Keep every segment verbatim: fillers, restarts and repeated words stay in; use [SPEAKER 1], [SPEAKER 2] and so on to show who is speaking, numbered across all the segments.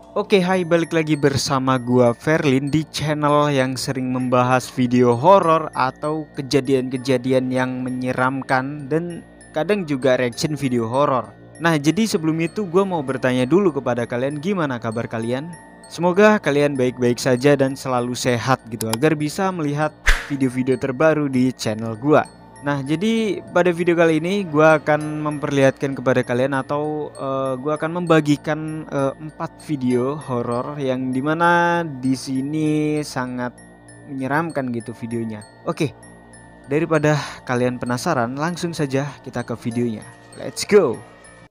[SPEAKER 1] Oke, hai, balik lagi bersama gua Verlin di channel yang sering membahas video horor atau kejadian-kejadian yang menyeramkan dan kadang juga reaction video horor. Nah, jadi sebelum itu gua mau bertanya dulu kepada kalian, gimana kabar kalian? Semoga kalian baik-baik saja dan selalu sehat gitu agar bisa melihat video-video terbaru di channel gua. Nah, jadi pada video kali ini gua akan memperlihatkan kepada kalian atau uh, gua akan membagikan uh, empat video horor yang dimana di sini sangat menyeramkan gitu videonya. Oke, daripada kalian penasaran, langsung saja kita ke videonya. Let's go.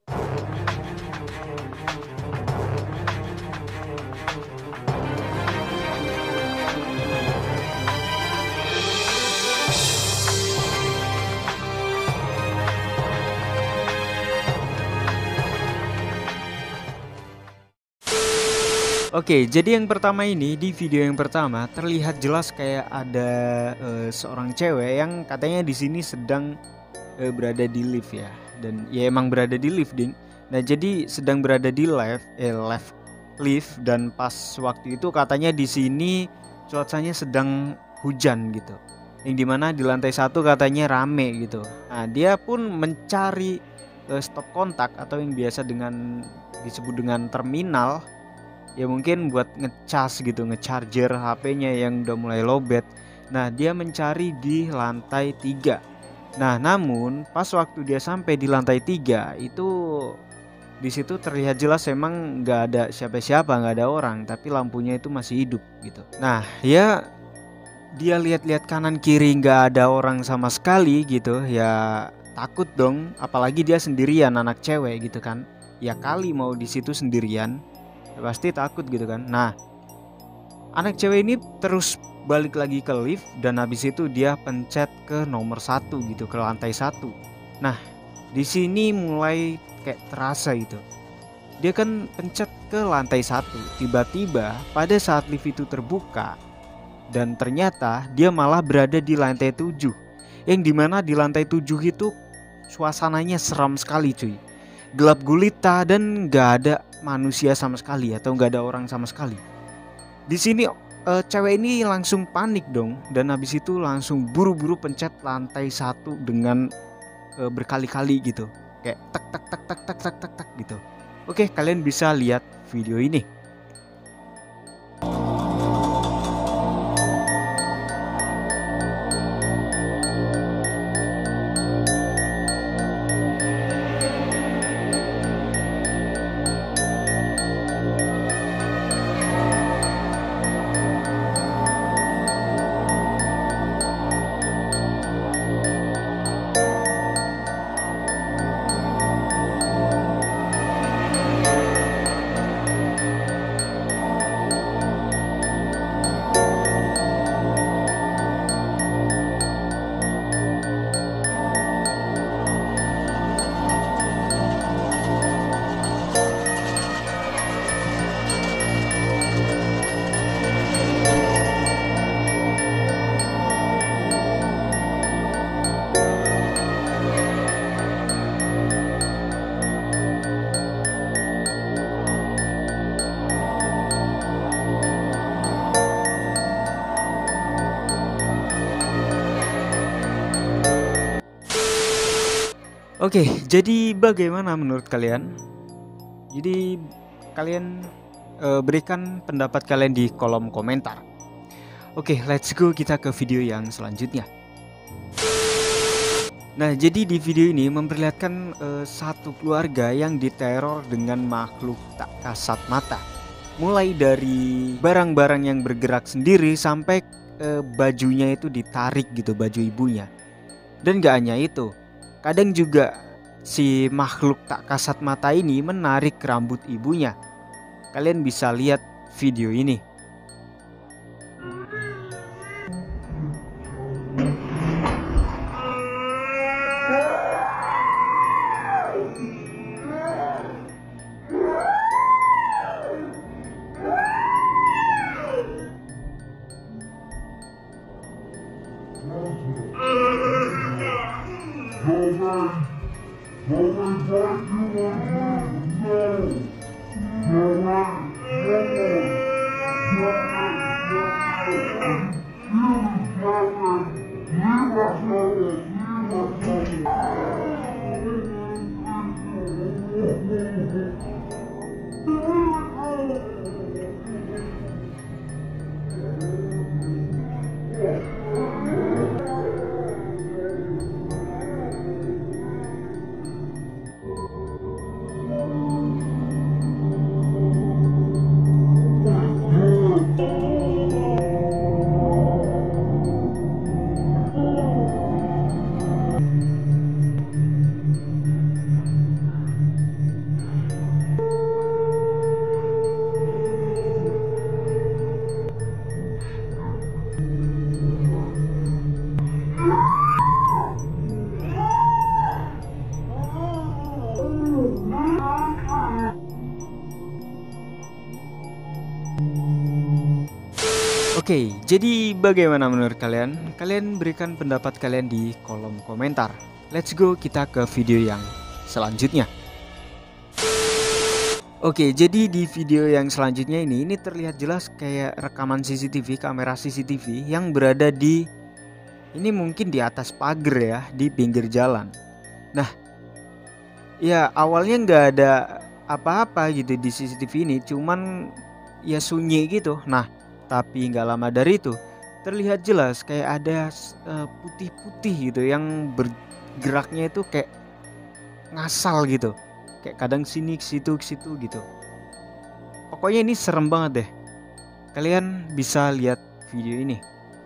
[SPEAKER 1] Oke, jadi yang pertama ini, di video yang pertama terlihat jelas kayak ada uh, seorang cewek yang katanya di sini sedang uh, berada di lift ya, dan ya emang berada di lift ding. Nah, jadi sedang berada di lift, eh, lift, lift dan pas waktu itu katanya di sini cuacanya sedang hujan gitu, yang dimana di lantai satu katanya rame gitu. Nah, dia pun mencari uh, stop kontak atau yang biasa dengan disebut dengan terminal. Ya mungkin buat ngecas gitu, ngecharger H P-nya yang udah mulai lowbat. Nah, dia mencari di lantai tiga. Nah, namun pas waktu dia sampai di lantai tiga itu di situ terlihat jelas emang nggak ada siapa-siapa, nggak ada orang, tapi lampunya itu masih hidup gitu. Nah, ya dia lihat-lihat kanan kiri nggak ada orang sama sekali gitu, ya takut dong, apalagi dia sendirian, anak cewek gitu kan. Ya kali mau di situ sendirian, ya pasti takut gitu kan. Nah, anak cewek ini terus balik lagi ke lift dan habis itu dia pencet ke nomor satu gitu, ke lantai satu. Nah, di sini mulai kayak terasa itu. Dia kan pencet ke lantai satu. Tiba-tiba pada saat lift itu terbuka dan ternyata dia malah berada di lantai tujuh. Yang dimana di lantai tujuh itu suasananya seram sekali cuy. Gelap gulita dan gak ada manusia sama sekali atau nggak ada orang sama sekali. Di sini uh, cewek ini langsung panik dong dan habis itu langsung buru-buru pencet lantai satu dengan uh, berkali-kali gitu, kayak tak tak tak tak tak tak tak tak gitu. Oke, kalian bisa lihat video ini. Oke, jadi bagaimana menurut kalian? Jadi kalian uh, berikan pendapat kalian di kolom komentar. Oke, let's go kita ke video yang selanjutnya. Nah, jadi di video ini memperlihatkan uh, satu keluarga yang diteror dengan makhluk tak kasat mata. Mulai dari barang-barang yang bergerak sendiri sampai uh, bajunya itu ditarik gitu, baju ibunya. Dan gak hanya itu, kadang juga si makhluk tak kasat mata ini menarik rambut ibunya. Kalian bisa lihat video ini. No way, no way, what you want to do? No, no way. Oke, jadi bagaimana menurut kalian? Kalian berikan pendapat kalian di kolom komentar. Let's go, kita ke video yang selanjutnya. Oke, jadi di video yang selanjutnya ini ini terlihat jelas kayak rekaman C C T V, kamera C C T V yang berada di ini mungkin di atas pagar ya, di pinggir jalan. Nah, ya awalnya nggak ada apa-apa gitu di C C T V ini, cuman ya sunyi gitu. Nah, tapi nggak lama dari itu terlihat jelas kayak ada putih-putih uh, gitu yang bergeraknya itu kayak ngasal gitu, kayak kadang sini situ situ gitu. Pokoknya ini serem banget deh. Kalian bisa lihat video ini.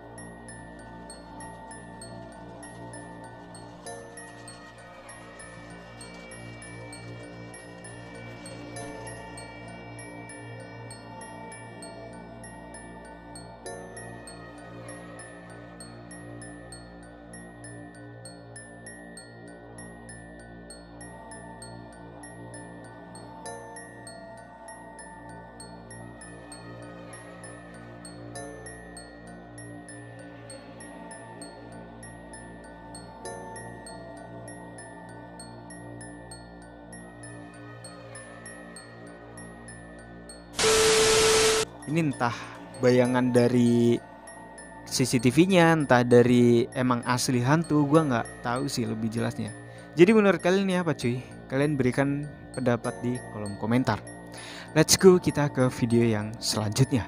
[SPEAKER 1] Ini entah bayangan dari C C T V-nya, entah dari emang asli hantu, gua nggak tahu sih lebih jelasnya. Jadi menurut kalian ini apa cuy? Kalian berikan pendapat di kolom komentar. Let's go, kita ke video yang selanjutnya.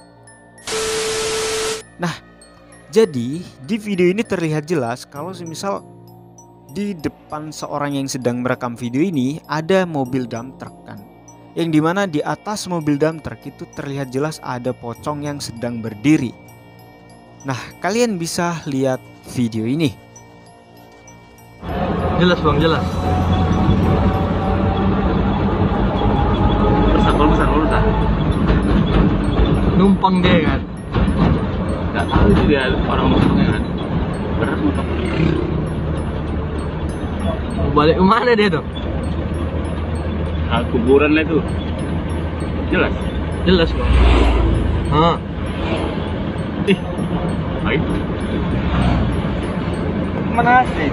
[SPEAKER 1] Nah, jadi di video ini terlihat jelas kalau semisal di depan seorang yang sedang merekam video ini ada mobil dump truck kan, yang dimana di atas mobil dump truck itu terlihat jelas ada pocong yang sedang berdiri. Nah, kalian bisa lihat video ini.
[SPEAKER 2] Jelas bang, jelas. Besar besar besar. Numpang dia kan? Gak tahu sih dia orang numpangnya kan. Berat numpang. Balik kemana dia tuh? Nah, kuburan lah itu. Jelas? Jelas bang. Hah? Ih, baik. Mana sih?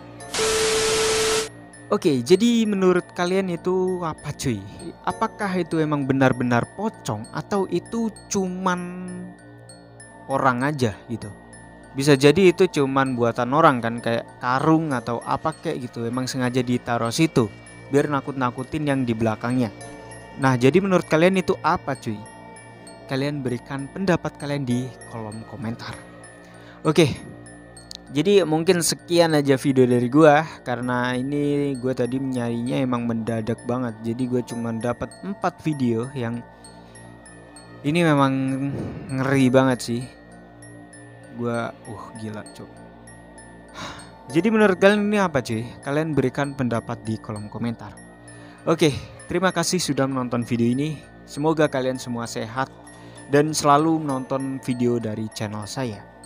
[SPEAKER 1] Oke, jadi menurut kalian itu apa cuy? Apakah itu emang benar-benar pocong atau itu cuman orang aja gitu? Bisa jadi itu cuman buatan orang kan, kayak karung atau apa kayak gitu, emang sengaja ditaruh situ biar nakut-nakutin yang di belakangnya. Nah, jadi menurut kalian itu apa cuy? Kalian berikan pendapat kalian di kolom komentar. Oke, jadi mungkin sekian aja video dari gua, karena ini gua tadi nyarinya emang mendadak banget. Jadi gua cuma dapat empat video yang ini memang ngeri banget sih. Gua uh gila cuy. Jadi menurut kalian ini apa cuy? Kalian berikan pendapat di kolom komentar. Oke, terima kasih sudah menonton video ini. Semoga kalian semua sehat dan selalu menonton video dari channel saya.